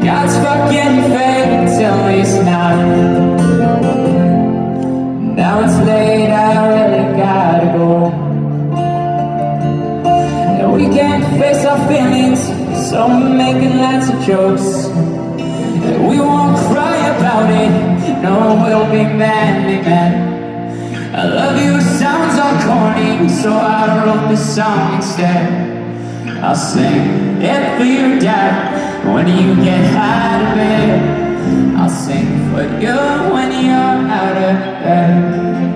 God's fucking fake till he's not. Now it's late, I really gotta go. And we can't face our feelings, so we're making lots of jokes. And we won't cry about it, no, we'll be mad. I love you sounds all corny, so I wrote this song instead. I'll sing it for your dad when you get out of bed. I'll sing for you when you're out of bed.